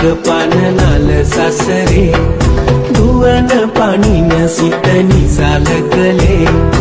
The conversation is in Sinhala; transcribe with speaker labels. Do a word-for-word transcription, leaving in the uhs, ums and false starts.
Speaker 1: පාන නල සසරේ දුවන පණින සිත නිසල කලේ